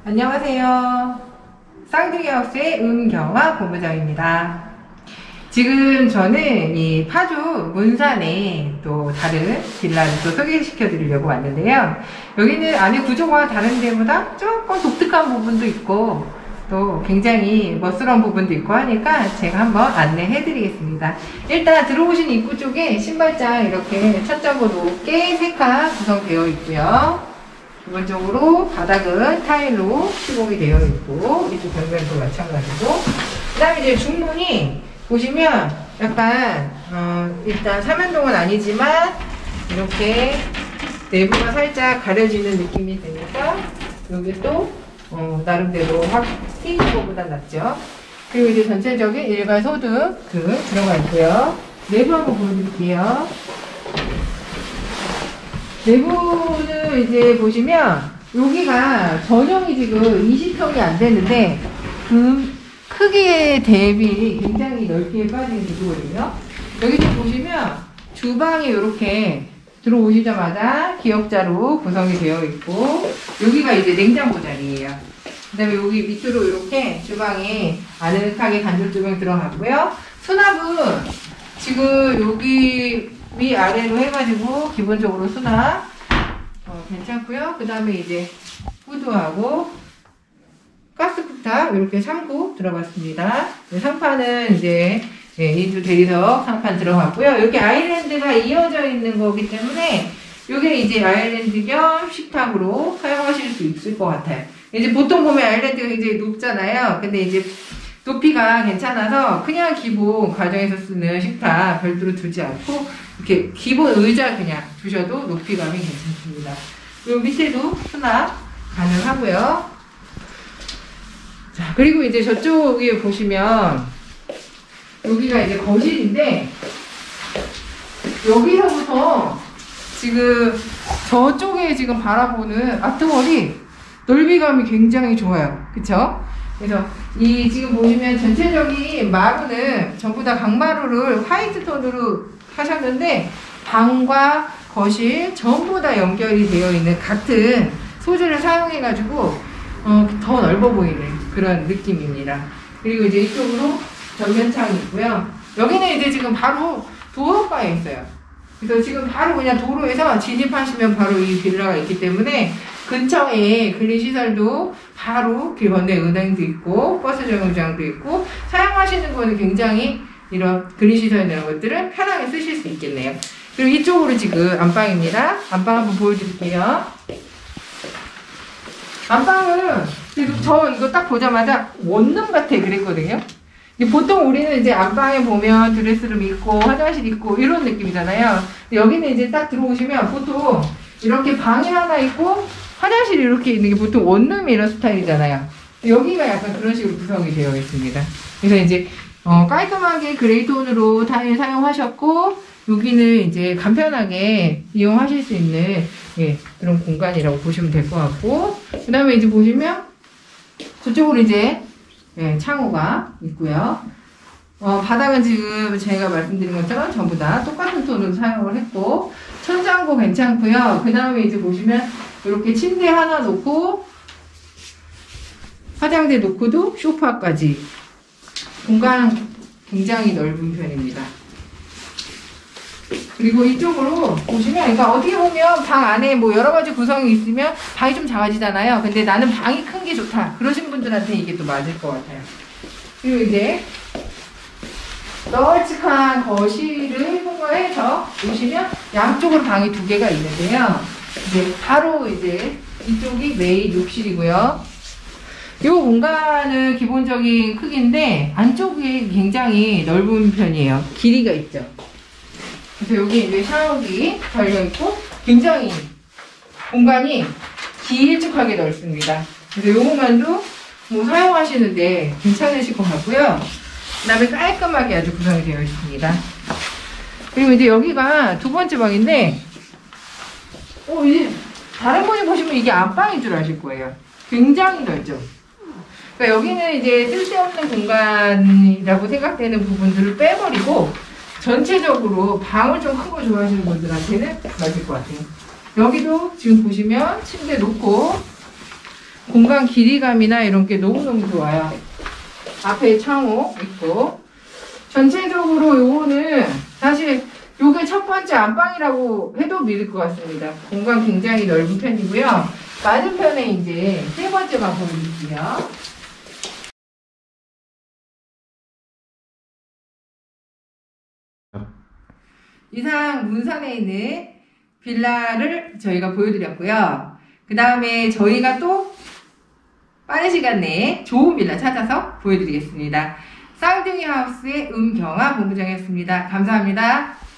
안녕하세요. 쌍둥이하우스의 은경화 본부장입니다. 지금 저는 이 파주 문산에 또 다른 빌라를 또 소개시켜 드리려고 왔는데요. 여기는 안에 구조가 다른 데보다 조금 독특한 부분도 있고 또 굉장히 멋스러운 부분도 있고 하니까 제가 한번 안내해 드리겠습니다. 일단 들어오신 입구 쪽에 신발장 이렇게 천장고 높게 3칸 구성되어 있고요. 기본적으로 바닥은 타일로 시공이 되어 있고 이쪽 벽면도 마찬가지고, 그 다음에 이제 중문이 보시면 약간 일단 삼연동은 아니지만 이렇게 내부가 살짝 가려지는 느낌이 드니까 여기 또 나름대로 확 튀는 것보다 낫죠. 그리고 이제 전체적인 일괄 소등 들어가 있고요. 내부 한번 보여드릴게요. 내부는 이제 보시면 여기가 전용이 지금 20평이 안 되는데 크기에 대비 굉장히 넓게 빠진 구조거든요. 여기 좀 보시면 주방이 이렇게 들어오시자마자 기역자로 구성이 되어 있고, 여기가 이제 냉장고 자리예요. 그 다음에 여기 밑으로 이렇게 주방에 아늑하게 간접 조명 들어갔고요. 수납은 지금 여기 위아래로 해가지고 기본적으로 수납 괜찮고요. 그 다음에 이제 후드하고 가스쿠탑 이렇게 3구 들어갔습니다. 상판은 이제 인조 대리석 상판 들어갔고요. 여기 아일랜드가 이어져 있는 거기 때문에 이게 이제 아일랜드 겸 식탁으로 사용하실 수 있을 것 같아요. 이제 보통 보면 아일랜드가 굉장히 높잖아요. 근데 이제 높이가 괜찮아서 그냥 기본 가정에서 쓰는 식탁 별도로 두지 않고 이렇게 기본 의자 그냥 두셔도 높이감이 괜찮습니다. 그리고 밑에도 수납 가능하고요. 자, 그리고 이제 저쪽에 보시면 여기가 이제 거실인데, 여기서부터 지금 저쪽에 지금 바라보는 아트월이 넓이감이 굉장히 좋아요. 그쵸? 그래서 이 지금 보시면 전체적인 마루는 전부 다 강마루를 화이트 톤으로 하셨는데 방과 거실 전부 다 연결이 되어 있는 같은 소재를 사용해 가지고 더 넓어 보이는 그런 느낌입니다. 그리고 이제 이쪽으로 전면창이 있고요. 여기는 이제 지금 바로 도로가에 있어요. 그래서 지금 바로 그냥 도로에서 진입하시면 바로 이 빌라가 있기 때문에 근처에 근린시설도 바로 길 건너에 은행도 있고 버스 정류장도 있고 사용하시는 거는 굉장히 이런 근린시설이라는 것들을 편하게 쓰실 수 있겠네요. 그리고 이쪽으로 지금 안방입니다. 안방 한번 보여드릴게요. 안방은 지금 저 이거 딱 보자마자 원룸 같아 그랬거든요. 보통 우리는 이제 안방에 보면 드레스룸 있고 화장실 있고 이런 느낌이잖아요. 여기는 이제 딱 들어오시면 보통 이렇게 방이 하나 있고 화장실이 이렇게 있는 게 보통 원룸이 이런 스타일이잖아요. 여기가 약간 그런 식으로 구성이 되어 있습니다. 그래서 이제 깔끔하게 그레이톤으로 타일 사용하셨고, 여기는 이제 간편하게 이용하실 수 있는 그런 공간이라고 보시면 될 것 같고, 그 다음에 이제 보시면 저쪽으로 이제 창호가 있고요. 바닥은 지금 제가 말씀드린 것처럼 전부 다 똑같은 톤으로 사용을 했고, 천장고 괜찮고요. 그 다음에 이제 보시면 이렇게 침대 하나 놓고 화장대 놓고도 소파까지 공간 굉장히 넓은 편입니다. 그리고 이쪽으로 보시면, 그러니까 어떻게 보면 방 안에 뭐 여러 가지 구성이 있으면 방이 좀 작아지잖아요. 근데 나는 방이 큰 게 좋다 그러신 분들한테 이게 또 맞을 것 같아요. 그리고 이제 널찍한 거실을 통과해서 보시면 양쪽으로 방이 2개가 있는데요. 이제 바로 이제 이쪽이 메인 욕실이고요. 이 공간은 기본적인 크기인데 안쪽이 굉장히 넓은 편이에요. 길이가 있죠. 그래서 여기 이제 샤워기 달려있고 굉장히 공간이 길쭉하게 넓습니다. 그래서 이 공간도 뭐 사용하시는데 괜찮으실 것 같고요. 그 다음에 깔끔하게 아주 구성이 되어 있습니다. 그리고 이제 여기가 2번째 방인데, 이제 다른 분이 보시면 이게 안방인 줄 아실 거예요. 굉장히 넓죠. 그러니까 여기는 이제 쓸데없는 공간이라고 생각되는 부분들을 빼버리고 전체적으로 방을 좀 큰 거 좋아하시는 분들한테는 맞을 것 같아요. 여기도 지금 보시면 침대 놓고 공간 길이감이나 이런 게 너무너무 좋아요. 앞에 창호 있고. 전체적으로 요거는 사실 요게 첫 번째 안방이라고 해도 믿을 것 같습니다. 공간 굉장히 넓은 편이고요. 맞은편에 이제 세 번째 방 보여드릴게요. 이상 문산에 있는 빌라를 저희가 보여드렸고요. 그 다음에 저희가 또 빠른 시간 내에 좋은 빌라 찾아서 보여드리겠습니다. 쌍둥이 하우스의 은경아 본부장이었습니다. 감사합니다.